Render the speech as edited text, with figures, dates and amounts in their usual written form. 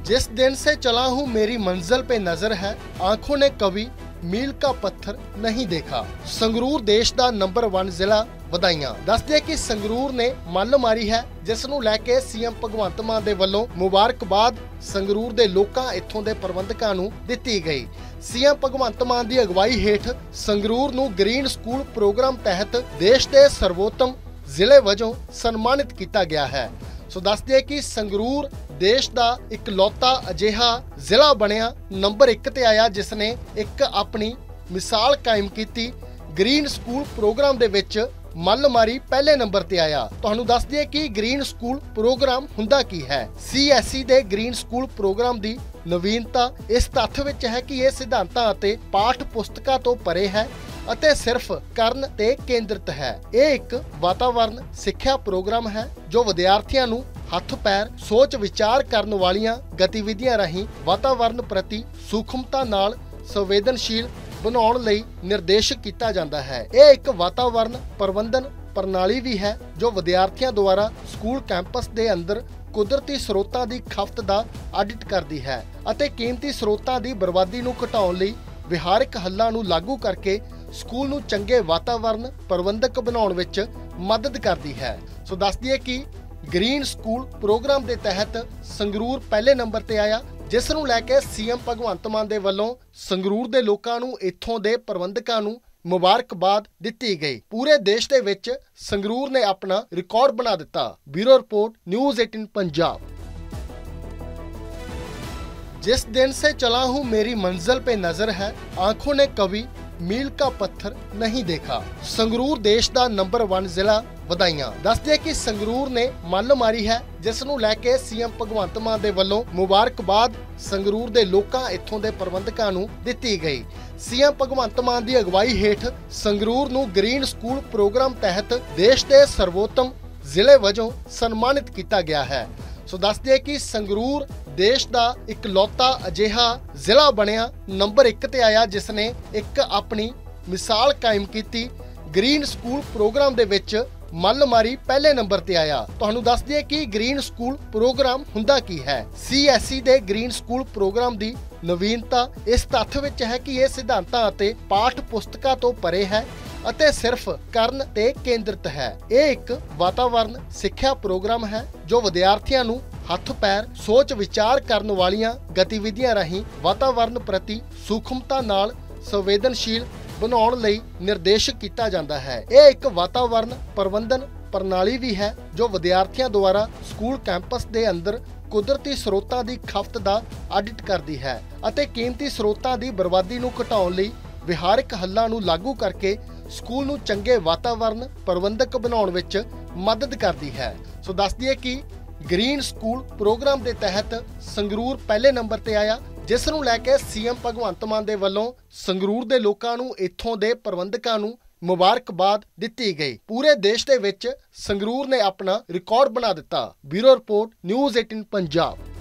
जिस दिन से चला हूँ मेरी मंजिल पे नजर है, आंखों ने कभी मील का पत्थर नहीं देखा। संगरूर देश ਦਾ ਨੰਬਰ 1 ਜ਼ਿਲ੍ਹਾ ਵਧਾਈਆਂ। ਦੱਸਦੇ ਕਿ ਸੰਗਰੂਰ ਨੇ ਮੱਲ ਮਾਰੀ ਹੈ, ਜਿਸ ਨੂੰ ਲੈ ਕੇ ਸੀਐਮ ਭਗਵੰਤ ਮਾਨ ਦੇ ਵੱਲੋਂ ਮੁਬਾਰਕਬਾਦ ਸੰਗਰੂਰ ਦੇ ਲੋਕਾਂ ਇੱਥੋਂ ਦੇ ਪ੍ਰਬੰਧਕਾਂ ਨੂੰ ਦਿੱਤੀ ਗਈ। ਸੀਐਮ ਭਗਵੰਤ ਮਾਨ ਦੀ ਅਗਵਾਈ ਹੇਠ ਸੰਗਰੂਰ ਨੂੰ ਗ੍ਰੀਨ ਸਕੂਲ ਪ੍ਰੋਗਰਾਮ ਤਹਿਤ ਦੇਸ਼ ਦੇ ਸਰਵੋਤਮ ਜ਼ਿਲ੍ਹੇ ਵਜੋਂ ਸਨਮਾਨਿਤ ਕੀਤਾ ਗਿਆ ਹੈ। ਸੋ ਦੱਸਦੇ ਕਿ ਸੰਗਰੂਰ देश का इकलौता अजिहा जिला बनिया नंबर 1 ते आया, जिसने एक अपनी मिसाल कायम की। ग्रीन स्कूल प्रोग्राम दे विच मल मारी पहले नंबर ते आया। तुहानू दस दिए कि ग्रीन स्कूल प्रोग्राम हुंदा की है। CSE दे ग्रीन स्कूल प्रोग्राम दी नवीनता इस तत्थ विच है कि यह सिद्धांतां अते पाठ पुस्तकां तो परे है ਅਤੇ ਸਿਰਫ ਕਰਨ ਤੇ ਕੇਂਦਰਿਤ ਹੈ। ਇਹ ਇੱਕ ਵਾਤਾਵਰਣ ਸਿੱਖਿਆ ਪ੍ਰੋਗਰਾਮ ਹੈ ਜੋ ਵਿਦਿਆਰਥੀਆਂ ਨੂੰ ਹੱਥ ਪੈਰ ਸੋਚ ਵਿਚਾਰ ਕਰਨ ਵਾਲੀਆਂ ਗਤੀਵਿਧੀਆਂ ਰਾਹੀਂ ਵਾਤਾਵਰਣ ਪ੍ਰਤੀ ਸੂਖਮਤਾ ਨਾਲ ਸੰਵੇਦਨਸ਼ੀਲ ਬਣਾਉਣ ਲਈ ਨਿਰਦੇਸ਼ਿਤ ਕੀਤਾ ਜਾਂਦਾ ਹੈ। ਇਹ ਇੱਕ ਵਾਤਾਵਰਣ ਪ੍ਰਬੰਧਨ ਪ੍ਰਣਾਲੀ ਵੀ ਹੈ ਜੋ ਵਿਦਿਆਰਥੀਆਂ ਦੁਆਰਾ ਸਕੂਲ ਕੈਂਪਸ ਦੇ ਅੰਦਰ ਕੁਦਰਤੀ ਸਰੋਤਾਂ ਦੀ ਖਪਤ ਦਾ ਆਡਿਟ ਕਰਦੀ ਹੈ ਅਤੇ ਕੀਮਤੀ ਸਰੋਤਾਂ ਦੀ ਬਰਬਾਦੀ ਨੂੰ ਘਟਾਉਣ ਲਈ ਵਿਹਾਰਕ ਹੱਲਾਂ ਨੂੰ ਲਾਗੂ ਕਰਕੇ ਸਕੂਲ ਨੂੰ ਚੰਗੇ ਵਾਤਾਵਰਣ ਪ੍ਰਬੰਧਕ ਬਣਾਉਣ ਵਿੱਚ ਮਦਦ ਕਰਦੀ ਹੈ। ਸੋ ਦੱਸ ਦਈਏ ਕਿ ਗ੍ਰੀਨ ਸਕੂਲ ਪ੍ਰੋਗਰਾਮ ਦੇ ਤਹਿਤ ਸੰਗਰੂਰ ਪਹਿਲੇ ਨੰਬਰ ਤੇ ਆਇਆ, ਜਿਸ ਨੂੰ ਲੈ ਕੇ ਸੀਐਮ ਭਗਵੰਤ ਮਾਨ ਦੇ ਵੱਲੋਂ ਸੰਗਰੂਰ ਦੇ ਲੋਕਾਂ ਨੂੰ ਇੱਥੋਂ ਦੇ ਪ੍ਰਬੰਧਕਾਂ ਨੂੰ ਮੁਬਾਰਕਬਾਦ ਦਿੱਤੀ ਗਈ। ਪੂਰੇ ਦੇਸ਼ ਦੇ ਵਿੱਚ ਸੰਗਰੂਰ ਨੇ ਆਪਣਾ ਰਿਕਾਰਡ ਬਣਾ ਦਿੱਤਾ। Bureau report news 18 Punjab. जिस दिन से चला हूँ मेरी मंजिल पे नजर है, आंखों ने कभी मील का पत्थर नहीं देखा। संगरूर देश ਦਾ ਨੰਬਰ 1 ਜ਼ਿਲ੍ਹਾ ਵਧਾਈਆਂ। ਦੱਸਦੇ ਕਿ ਸੰਗਰੂਰ ਨੇ ਮੱਲ ਮਾਰੀ ਹੈ, ਜਿਸ ਨੂੰ ਲੈ ਕੇ ਸੀਐਮ ਭਗਵੰਤ ਮਾਨ ਦੇ ਵੱਲੋਂ ਮੁਬਾਰਕਬਾਦ ਸੰਗਰੂਰ ਦੇ ਲੋਕਾਂ ਇੱਥੋਂ ਦੇ ਪ੍ਰਬੰਧਕਾਂ ਨੂੰ ਦਿੱਤੀ ਗਈ। ਸੀਐਮ ਭਗਵੰਤ ਮਾਨ ਦੀ ਅਗਵਾਈ ਹੇਠ ਸੰਗਰੂਰ ਨੂੰ ਗ੍ਰੀਨ ਸਕੂਲ ਪ੍ਰੋਗਰਾਮ ਤਹਿਤ ਦੇਸ਼ ਦੇ ਸਰਵੋਤਮ ਜ਼ਿਲ੍ਹੇ ਵਜੋਂ ਸਨਮਾਨਿਤ ਕੀਤਾ ਗਿਆ ਹੈ। ਸੋ ਦੱਸਦੇ ਕਿ ਸੰਗਰੂਰ ਦੇਸ਼ ਦਾ ਇਕਲੌਤਾ ਅਜਿਹਾ ਜ਼ਿਲ੍ਹਾ ਬਣਿਆ ਨੰਬਰ 1 ਤੇ ਆਇਆ, ਜਿਸਨੇ ਇੱਕ ਆਪਣੀ ਮਿਸਾਲ ਕਾਇਮ ਕੀਤੀ। ਗ੍ਰੀਨ ਸਕੂਲ ਪ੍ਰੋਗਰਾਮ ਦੇ ਵਿੱਚ ਮੱਲ ਮਾਰੀ ਪਹਿਲੇ ਨੰਬਰ ਤੇ ਆਇਆ। ਤੁਹਾਨੂੰ ਦੱਸ ਦਈਏ ਕਿ ਗ੍ਰੀਨ ਸਕੂਲ ਪ੍ਰੋਗਰਾਮ ਹੁੰਦਾ ਕੀ ਹੈ। CSE ਦੇ ਗ੍ਰੀਨ ਸਕੂਲ ਪ੍ਰੋਗਰਾਮ ਦੀ ਨਵੀਨਤਾ ਇਸ ਤੱਥ ਵਿੱਚ ਹੈ ਕਿ ਇਹ ਸਿਧਾਂਤਾਂ ਅਤੇ ਪਾਠ ਪੁਸਤਕਾਂ ਤੋਂ ਪਰੇ ਹੈ ਅਤੇ ਸਿਰਫ ਕਰਨ ਤੇ ਕੇਂਦਰਿਤ ਹੈ। ਇਹ ਇੱਕ ਵਾਤਾਵਰਣ ਸਿੱਖਿਆ ਪ੍ਰੋਗਰਾਮ ਹੈ ਜੋ ਵਿਦਿਆਰਥੀਆਂ ਨੂੰ ਹੱਥ ਪੈਰ ਸੋਚ ਵਿਚਾਰ ਕਰਨ ਵਾਲੀਆਂ ਗਤੀਵਿਧੀਆਂ ਰਾਹੀਂ ਵਾਤਾਵਰਣ ਪ੍ਰਤੀ ਸੂਖਮਤਾ ਨਾਲ ਸੰਵੇਦਨਸ਼ੀਲ ਬਣਾਉਣ ਲਈ ਨਿਰਦੇਸ਼ਿਤ ਕੀਤਾ ਜਾਂਦਾ ਹੈ। ਇਹ ਇੱਕ ਵਾਤਾਵਰਣ ਪ੍ਰਬੰਧਨ ਪ੍ਰਣਾਲੀ ਵੀ ਹੈ ਜੋ ਵਿਦਿਆਰਥੀਆਂ ਦੁਆਰਾ ਸਕੂਲ ਕੈਂਪਸ ਦੇ ਅੰਦਰ ਕੁਦਰਤੀ ਸਰੋਤਾਂ ਦੀ ਖਪਤ ਦਾ ਆਡਿਟ ਕਰਦੀ ਹੈ ਅਤੇ ਕੀਮਤੀ ਸਰੋਤਾਂ ਦੀ ਬਰਬਾਦੀ ਨੂੰ ਘਟਾਉਣ ਲਈ ਵਿਹਾਰਕ ਹੱਲਾਂ ਨੂੰ ਲਾਗੂ ਕਰਕੇ ਸਕੂਲ ਨੂੰ ਚੰਗੇ ਵਾਤਾਵਰਣ ਪ੍ਰਬੰਧਕ ਬਣਾਉਣ ਵਿੱਚ ਮਦਦ ਕਰਦੀ ਹੈ। ਸੋ ਦੱਸ ਦਈਏ ਕਿ ਗ੍ਰੀਨ ਸਕੂਲ ਪ੍ਰੋਗਰਾਮ ਦੇ ਤਹਿਤ ਸੰਗਰੂਰ ਪਹਿਲੇ ਨੰਬਰ ਤੇ ਆਇਆ, ਜਿਸ ਨੂੰ ਲੈ ਕੇ ਸੀਐਮ ਭਗਵੰਤ ਮਾਨ ਦੇ ਵੱਲੋਂ ਸੰਗਰੂਰ ਦੇ ਲੋਕਾਂ ਨੂੰ ਇੱਥੋਂ ਦੇ ਪ੍ਰਬੰਧਕਾਂ ਨੂੰ ਮੁਬਾਰਕਬਾਦ ਦਿੱਤੀ ਗਈ। ਪੂਰੇ ਦੇਸ਼ ਦੇ ਵਿੱਚ ਸੰਗਰੂਰ ਨੇ ਆਪਣਾ ਰਿਕਾਰਡ ਬਣਾ ਦਿੱਤਾ। Bureau report news 18 Punjab.